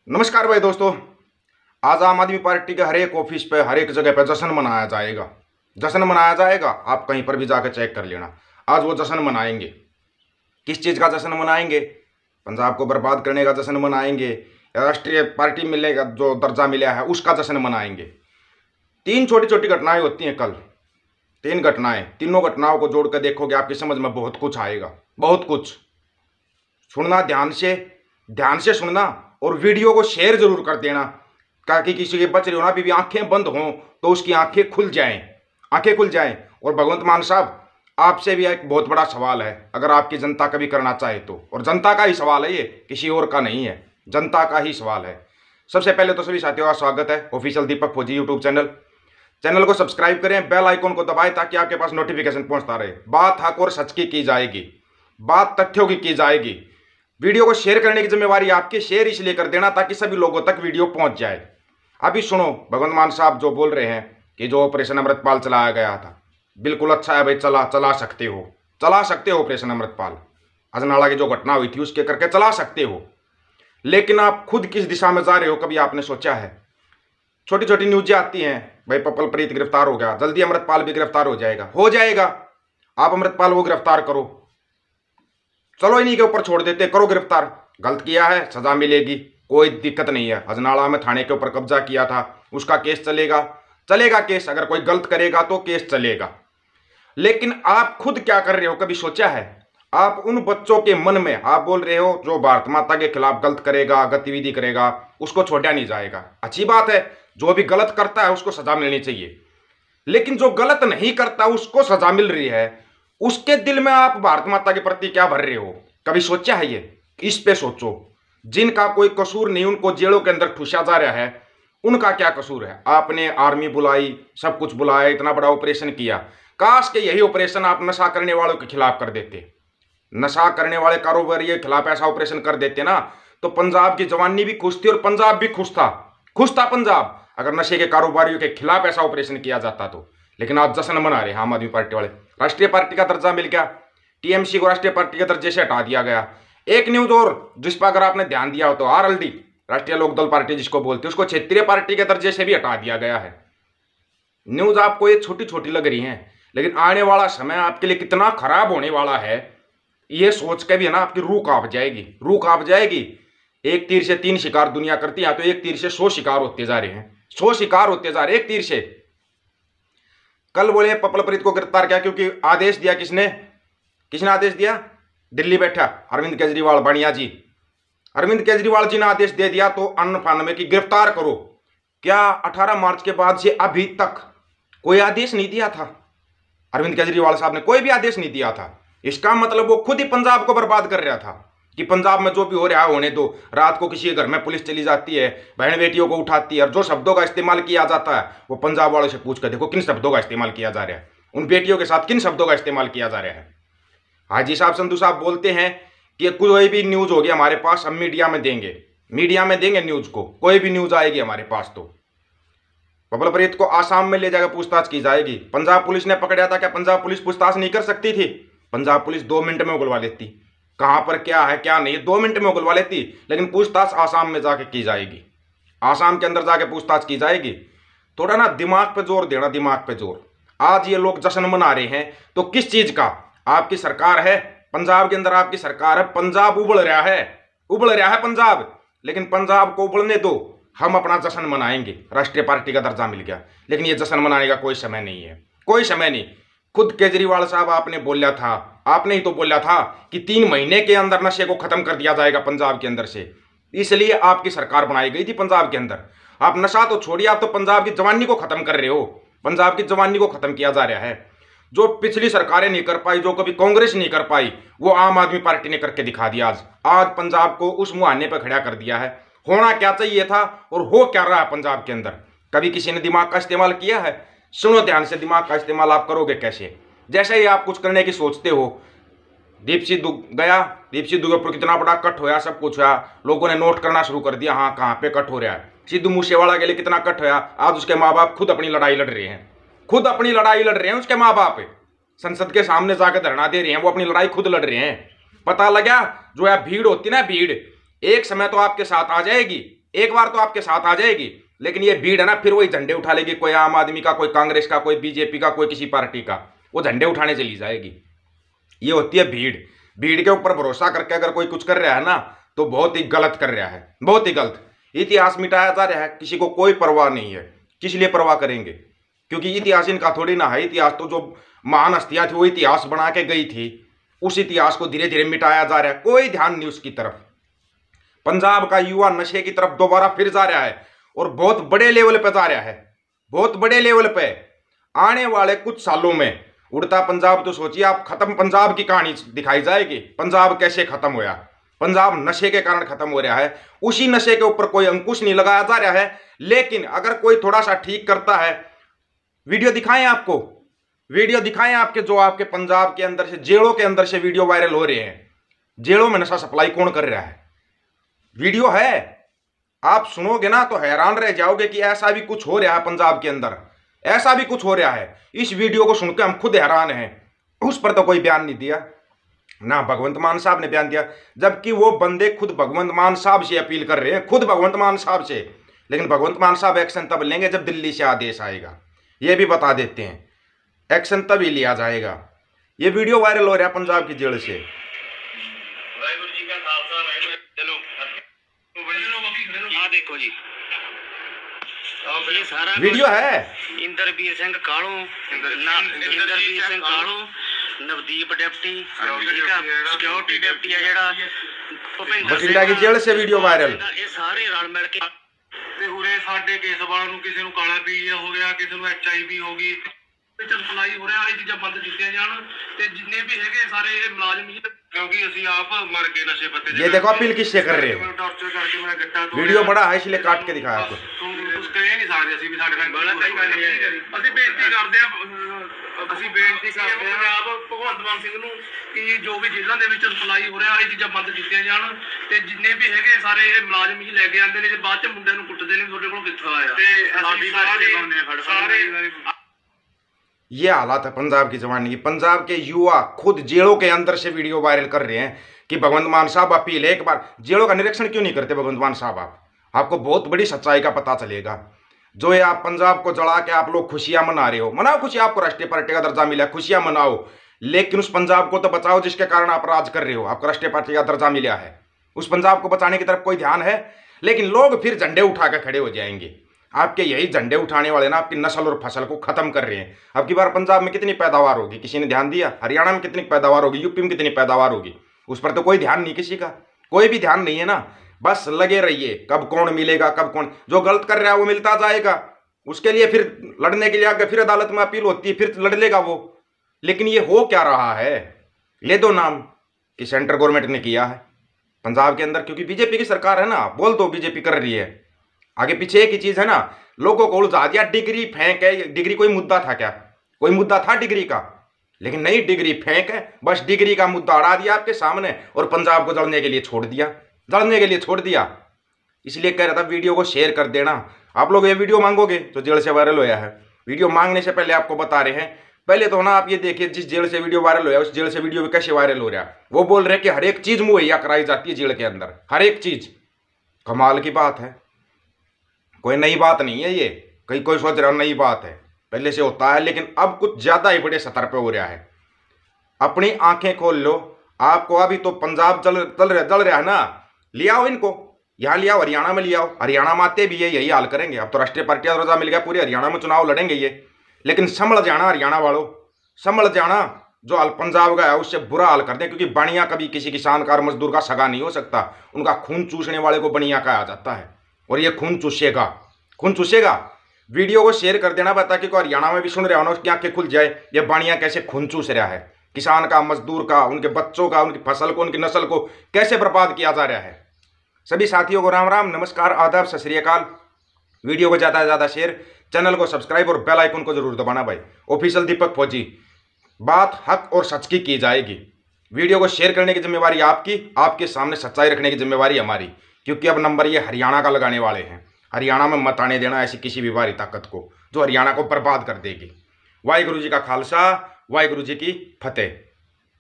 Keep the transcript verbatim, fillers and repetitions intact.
नमस्कार भाई दोस्तों। आज आम आदमी पार्टी के हर एक ऑफिस पे हर एक जगह पे जश्न मनाया जाएगा। जश्न मनाया जाएगा, आप कहीं पर भी जाकर चेक कर लेना। आज वो जश्न मनाएंगे। किस चीज़ का जश्न मनाएंगे? पंजाब को बर्बाद करने का जश्न मनाएंगे, राष्ट्रीय पार्टी मिलेगा जो दर्जा मिला है उसका जश्न मनाएंगे। तीन छोटी छोटी घटनाएं होती हैं कल, तीन घटनाएं, तीनों घटनाओं को जोड़ कर देखोगे आपकी समझ में बहुत कुछ आएगा। बहुत कुछ सुनना, ध्यान से ध्यान से सुनना और वीडियो को शेयर जरूर कर देना ताकि किसी के बच रही हो ना अभी भी आंखें बंद हों तो उसकी आंखें खुल जाएं, आंखें खुल जाएं। और भगवंत मान साहब, आपसे भी एक बहुत बड़ा सवाल है, अगर आपकी जनता कभी करना चाहे तो। और जनता का ही सवाल है ये, किसी और का नहीं है, जनता का ही सवाल है। सबसे पहले तो सभी साथियों का स्वागत है official Deepak Fauji YouTube channel. Channel को सब्सक्राइब करें, बेल आइकॉन को दबाएं ताकि आपके पास नोटिफिकेशन पहुंचता रहे। बात हक और सच की की जाएगी, बात तथ्यों की की जाएगी। वीडियो को शेयर करने की जिम्मेवारी आपकी, शेयर इसलिए कर देना ताकि सभी लोगों तक वीडियो पहुंच जाए। अभी सुनो भगवंत मान साहब जो बोल रहे हैं कि जो ऑपरेशन अमृतपाल चलाया गया था, बिल्कुल अच्छा है भाई, चला चला सकते हो, चला सकते हो ऑपरेशन अमृतपाल। अजनाला की जो घटना हुई थी उसके करके चला सकते हो, लेकिन आप खुद किस दिशा में जा रहे हो कभी आपने सोचा है? छोटी छोटी न्यूजें आती हैं, भाई पपल प्रीत गिरफ्तार हो गया, जल्दी अमृतपाल भी गिरफ्तार हो जाएगा। हो जाएगा, आप अमृतपाल को गिरफ्तार करो, चलो इन्हीं के ऊपर छोड़ देते, करो गिरफ्तार। गलत किया है, सजा मिलेगी, कोई दिक्कत नहीं है। अजनाला में थाने के ऊपर कब्जा किया था, उसका केस चलेगा, चलेगा केस। अगर कोई गलत करेगा तो केस चलेगा। लेकिन आप खुद क्या कर रहे हो कभी सोचा है? आप उन बच्चों के मन में, आप बोल रहे हो जो भारत माता के खिलाफ गलत करेगा, गतिविधि करेगा, उसको छोड़ा नहीं जाएगा। अच्छी बात है, जो भी गलत करता है उसको सजा मिलनी चाहिए। लेकिन जो गलत नहीं करता उसको सजा मिल रही है, उसके दिल में आप भारत माता के प्रति क्या भर रहे हो? कभी सोचा है ये? इस पे सोचो। जिनका कोई कसूर नहीं, उनको जेलों के अंदर ठूसा जा रहा है, उनका क्या कसूर है? आपने आर्मी बुलाई, सब कुछ बुलाया, इतना बड़ा ऑपरेशन किया। काश के यही ऑपरेशन आप नशा करने वालों के खिलाफ कर देते, नशा करने वाले कारोबारियों के खिलाफ ऐसा ऑपरेशन कर देते ना, तो पंजाब की जवानी भी खुश थी और पंजाब भी खुश था, खुश था पंजाब, अगर नशे के कारोबारियों के खिलाफ ऐसा ऑपरेशन किया जाता तो। लेकिन आज जश्न मना रहे हैं आम आदमी पार्टी वाले, राष्ट्रीय पार्टी का दर्जा मिल गया, टीएमसी को राष्ट्रीय पार्टी के दर्जे से हटा दिया गया। एक न्यूज और जिस पर अगर आपने ध्यान दिया हो तो आरएलडी, राष्ट्रीय लोकदल पार्टी जिसको बोलते हैं, उसको क्षेत्रीय पार्टी के दर्जे से भी हटा दिया गया है। न्यूज आपको ये छोटी छोटी लग रही है, लेकिन आने वाला समय आपके लिए कितना खराब होने वाला है ये सोच के भी है ना आपकी रूह कांप जाएगी, रूह कांप जाएगी। एक तीर से तीन शिकार दुनिया करती है, तो एक तीर से सौ शिकार होते जा रहे हैं, सौ शिकार होते जा रहे हैं एक तीर से। कल बोले पपल प्रीत को गिरफ्तार किया क्योंकि आदेश दिया, किसने किसने आदेश दिया? दिल्ली बैठा अरविंद केजरीवाल, बढ़िया जी, अरविंद केजरीवाल जी ने आदेश दे दिया तो अन्न फान में कि गिरफ्तार करो। क्या अठारह मार्च के बाद से अभी तक कोई आदेश नहीं दिया था? अरविंद केजरीवाल साहब ने कोई भी आदेश नहीं दिया था। इसका मतलब वो खुद ही पंजाब को बर्बाद कर रहा था कि पंजाब में जो भी हो रहा है होने दो। रात को किसी के घर में पुलिस चली जाती है, बहन बेटियों को उठाती है, और जो शब्दों का इस्तेमाल किया जाता है वो पंजाब वालों से पूछ कर देखो किन शब्दों का इस्तेमाल किया जा रहा है, उन बेटियों के साथ किन शब्दों का इस्तेमाल किया जा रहा है। हाजी साहब, संधू साहब बोलते हैं कि कोई भी न्यूज होगी हमारे पास, हम मीडिया में देंगे, मीडिया में देंगे न्यूज को, कोई भी न्यूज आएगी हमारे पास तो। पपल प्रीत को आसाम में ले जाकर पूछताछ की जाएगी। पंजाब पुलिस ने पकड़ा था, क्या पंजाब पुलिस पूछताछ नहीं कर सकती थी? पंजाब पुलिस दो मिनट में उगलवा लेती, कहां पर क्या है क्या नहीं, दो मिनट में उगलवा लेती। लेकिन पूछताछ आसाम में जाके की जाएगी, आसाम के अंदर जाके पूछताछ की जाएगी। थोड़ा ना दिमाग पे जोर देना, दिमाग पे जोर। आज ये लोग जश्न मना रहे हैं तो किस चीज का? आपकी सरकार है पंजाब के अंदर, आपकी सरकार है, पंजाब उबल रहा है, उबल रहा है पंजाब, लेकिन पंजाब को उबलने दो, हम अपना जश्न मनाएंगे। राष्ट्रीय पार्टी का दर्जा मिल गया, लेकिन ये जश्न मनाने का कोई समय नहीं है, कोई समय नहीं। खुद केजरीवाल साहब आपने बोला था, आपने ही तो बोला था कि तीन महीने के अंदर नशे को खत्म कर दिया जाएगा पंजाब के अंदर से, इसलिए आपकी सरकार बनाई गई थी पंजाब के अंदर। आप नशा तो छोड़िए, आप तो पंजाब की जवानी को खत्म कर रहे हो, पंजाब की जवानी को खत्म किया जा रहा है। जो पिछली सरकारें नहीं कर पाई, जो कभी कांग्रेस नहीं कर पाई, वो आम आदमी पार्टी ने करके दिखा दिया। आज आज पंजाब को उस मुहाने पर खड़ा कर दिया है। होना क्या चाहिए था और हो क्या रहा है पंजाब के अंदर? कभी किसी ने दिमाग का इस्तेमाल किया है? सुनो ध्यान से, दिमाग का इस्तेमाल आप करोगे कैसे? जैसे ही आप कुछ करने की सोचते हो, दीप सिद्धू गया, दीप सिद्धू के ऊपर कितना बड़ा कट होया, सब कुछ हुआ, लोगों ने नोट करना शुरू कर दिया, हाँ कहाँ पे कट हो रहा है। सिद्धू मूसेवाला के लिए कितना कट होया, आज उसके माँ बाप खुद अपनी लड़ाई लड़ रहे हैं, खुद अपनी लड़ाई लड़ रहे हैं। उसके माँ बाप संसद के सामने जाकर धरना दे रहे हैं, वो अपनी लड़ाई खुद लड़ रहे हैं। पता लगा जो है भीड़ होती ना, भीड़ एक समय तो आपके साथ आ जाएगी, एक बार तो आपके साथ आ जाएगी, लेकिन ये भीड़ है ना फिर वही झंडे उठा लेगी, कोई आम आदमी का, कोई कांग्रेस का, कोई बीजेपी का, कोई किसी पार्टी का, वो झंडे उठाने चली जाएगी। ये होती है भीड़। भीड़ के ऊपर भरोसा करके अगर कोई कुछ कर रहा है ना तो बहुत ही गलत कर रहा है, बहुत ही गलत। इतिहास मिटाया जा रहा है, किसी को कोई परवाह नहीं है। किस लिए परवाह करेंगे? क्योंकि इतिहास इनका थोड़ी ना है। इतिहास तो जो महान हस्तियां थी वो इतिहास बना के गई थी, उस इतिहास को धीरे धीरे मिटाया जा रहा है, कोई ध्यान नहीं उसकी तरफ। पंजाब का युवा नशे की तरफ दोबारा फिर जा रहा है और बहुत बड़े लेवल पे जा रहा है, बहुत बड़े लेवल पे। आने वाले कुछ सालों में उड़ता पंजाब तो सोचिए आप, खत्म पंजाब की कहानी दिखाई जाएगी। पंजाब कैसे खत्म होया? पंजाब नशे के कारण खत्म हो रहा है, उसी नशे के ऊपर कोई अंकुश नहीं लगाया जा रहा है। लेकिन अगर कोई थोड़ा सा ठीक करता है, वीडियो दिखाएं आपको, वीडियो दिखाएं आपके, जो आपके पंजाब के अंदर से, जेलों के अंदर से वीडियो वायरल हो रहे हैं। जेलों में नशा सप्लाई कौन कर रहा है? वीडियो है, आप सुनोगे ना तो हैरान रह जाओगे कि ऐसा भी कुछ हो रहा है पंजाब के अंदर, ऐसा भी कुछ हो रहा है। इस वीडियो को सुनकर हम खुद हैरान हैं। उस पर तो कोई बयान नहीं दिया, ना भगवंत मान साहब ने बयान दिया, जबकि वो बंदे खुद भगवंत मान साहब से अपील कर रहे हैं, खुद भगवंत मान साहब से। लेकिन भगवंत मान साहब एक्शन तब लेंगे जब दिल्ली से आदेश आएगा, ये भी बता देते हैं। एक्शन तभी लिया जाएगा। ये वीडियो वायरल हो रहा है पंजाब की जेल से। देखो जी, ये सारा वीडियो है। Indravir Singh Kalu, Indravir Singh Kalu, Navdeep deputy, security deputy है जेड़ा भुपिंदर बठिंडा की जेल से वीडियो वायरल। ये सारे रल मिल के ਤੇ ਉਰੇ ਸਾਡੇ ਕੇਸ ਵਾਲਾਂ ਨੂੰ ਕਿਸੇ ਨੂੰ ਕਾਲਾ ਪੀਲੀਆ ਹੋ ਗਿਆ, ਕਿਸੇ ਨੂੰ ਐਚ ਆਈ ਵੀ ਹੋ ਗਈ, ਵਿੱਚ ਸਪਲਾਈ ਹੋ ਰਿਹਾ। ਇਹ ਚੀਜ਼ਾਂ ਬੰਦ ਕੀਤੀਆਂ ਜਾਣ ਤੇ ਜਿੰਨੇ ਵੀ ਹੈਗੇ ਸਾਰੇ ਇਹ ਮੁਲਾਜ਼ਮ ਹੀ, क्योंकि ਅਸੀਂ ਆਪ मर गए नशे पत्ते। ये देखो अपील किससे कर रहे हो? टॉर्चर करके मेरा गट्टा तोड़ वीडियो बड़ा है इसलिए काट के दिखाया आपको। कुछ कह नहीं सकते ਅਸੀਂ ਵੀ ਸਾਡੇ ਨਾਲ ਬੜਾ ਸਹੀ ਗੱਲ ਹੈ। ਅਸੀਂ ਬੇਨਤੀ ਕਰਦੇ ਆ, ਅਸੀਂ ਬੇਨਤੀ ਕਰਦੇ ਆ ਪੰਜਾਬ ਭਗਵੰਤ ਮਾਨ ਸਿੰਘ ਨੂੰ ਕਿ ਜੋ ਵੀ ਜੇਲ੍ਹਾਂ ਦੇ ਵਿੱਚ ਸਪਲਾਈ ਹੋ ਰਿਹਾ ਇਹ ਚੀਜ਼ਾਂ ਬੰਦ ਕੀਤੀਆਂ ਜਾਣ ਤੇ ਜਿੰਨੇ ਵੀ ਹੈਗੇ ਸਾਰੇ ਇਹ ਮੁਲਾਜ਼ਮ ਹੀ ਲੈ ਕੇ ਆਉਂਦੇ ਨੇ, ਜੇ ਬਾਅਦ ਚ ਮੁੰਡਿਆਂ ਨੂੰ ਕੁੱਟਦੇ ਨੇ ਤੁਹਾਡੇ ਕੋਲ ਕਿੱਥੋਂ ਆਇਆ? ਤੇ ਅਸੀਂ ਸਾਰੇ ਬੰਦੇ ਫੜ ਸਾਰੇ। ये हालात है पंजाब की जवानी की। पंजाब के युवा खुद जेलों के अंदर से वीडियो वायरल कर रहे हैं कि भगवंत मान साहब अपील है, एक बार जेलों का निरीक्षण क्यों नहीं करते भगवंत मान साहब? आप आपको बहुत बड़ी सच्चाई का पता चलेगा। जो ये आप पंजाब को जला के आप लोग खुशियां मना रहे हो, मनाओ खुशी, आपको राष्ट्रीय पार्टी का दर्जा मिला, खुशियां मनाओ, लेकिन उस पंजाब को तो बचाओ जिसके कारण आप राज कर रहे हो। आपको राष्ट्रीय पार्टी का दर्जा मिला है, उस पंजाब को बचाने की तरफ कोई ध्यान है? लेकिन लोग फिर झंडे उठा कर खड़े हो जाएंगे। आपके यही झंडे उठाने वाले ना आपकी नस्ल और फसल को खत्म कर रहे हैं। अब की बार पंजाब में कितनी पैदावार होगी किसी ने ध्यान दिया? हरियाणा में कितनी पैदावार होगी, यूपी में कितनी पैदावार होगी, उस पर तो कोई ध्यान नहीं, किसी का कोई भी ध्यान नहीं है ना। बस लगे रहिए, कब कौन मिलेगा, कब कौन जो गलत कर रहा है वो मिलता जाएगा, उसके लिए फिर लड़ने के लिए आगे फिर अदालत में अपील होती है, फिर लड़ लेगा वो। लेकिन ये हो क्या रहा है? ले दो नाम कि सेंट्रल गवर्नमेंट ने किया है पंजाब के अंदर, क्योंकि बीजेपी की सरकार है ना, बोल दो बीजेपी कर रही है। आगे पीछे एक ही चीज है ना, लोगों को उलझा दिया, डिग्री फेंक है। डिग्री कोई मुद्दा था क्या? कोई मुद्दा था डिग्री का? लेकिन नहीं, डिग्री फेंक है, बस डिग्री का मुद्दा अड़ा दिया आपके सामने और पंजाब को जलने के लिए छोड़ दिया, जलने के लिए छोड़ दिया। इसलिए कह रहा था वीडियो को शेयर कर देना। आप लोग ये वीडियो मांगोगे जो जेल से वायरल होया है, वीडियो मांगने से पहले आपको बता रहे हैं, पहले तो ना आप ये देखिए जिस जेल से वीडियो वायरल होया उस जेल से वीडियो भी कैसे वायरल हो रहा है। वो बोल रहे कि हर एक चीज मुहैया कराई जाती है जेल के अंदर, हर एक चीज। कमाल की बात है, कोई नई बात नहीं है ये। कहीं कोई सोच रहा नई बात है, पहले से होता है, लेकिन अब कुछ ज्यादा ही बड़े स्तर पे हो रहा है। अपनी आंखें खोल लो। आपको अभी तो पंजाब जल जल रहा जल रहा है ना, ले आओ इनको यहाँ, ले आओ हरियाणा में, ले आओ हरियाणा में आते भी ये यही हाल करेंगे। अब तो राष्ट्रीय पार्टी का दर्जा मिल गया, पूरे हरियाणा में चुनाव लड़ेंगे ये। लेकिन संभल जाना हरियाणा वालों, संभल जाना। जो हाल पंजाब का है उससे बुरा हाल कर दें, क्योंकि बनिया कभी किसी किसान का मजदूर का सगा नहीं हो सकता। उनका खून चूसने वाले को बनिया कहा जाता है, और ये खून चूसेगा, खून चूसेगा। वीडियो को शेयर कर देना ताकि कोई हरियाणा में भी सुन रहा हो ना, उसकी आंखें खुल जाए, ये बाणिया कैसे खून चूस रहा है, किसान का, मजदूर का, उनके बच्चों का, उनकी फसल को, उनकी नस्ल को कैसे बर्बाद किया जा रहा है। सभी साथियों को राम राम, नमस्कार, आदाब, सत श्री अकाल। वीडियो को ज़्यादा से ज़्यादा शेयर, चैनल को सब्सक्राइब और बेल आइकन को जरूर दबाना भाई। ऑफिशियल दीपक फौजी, बात हक और सच की की जाएगी। वीडियो को शेयर करने की जिम्मेवारी आपकी, आपके सामने सच्चाई रखने की जिम्मेवारी हमारी, क्योंकि अब नंबर ये हरियाणा का लगाने वाले हैं। हरियाणा में मत आने देना ऐसी किसी भी बाहरी ताकत को जो हरियाणा को बर्बाद कर देगी। वाहिगुरु जी का खालसा, वाहिगुरु जी की फतेह।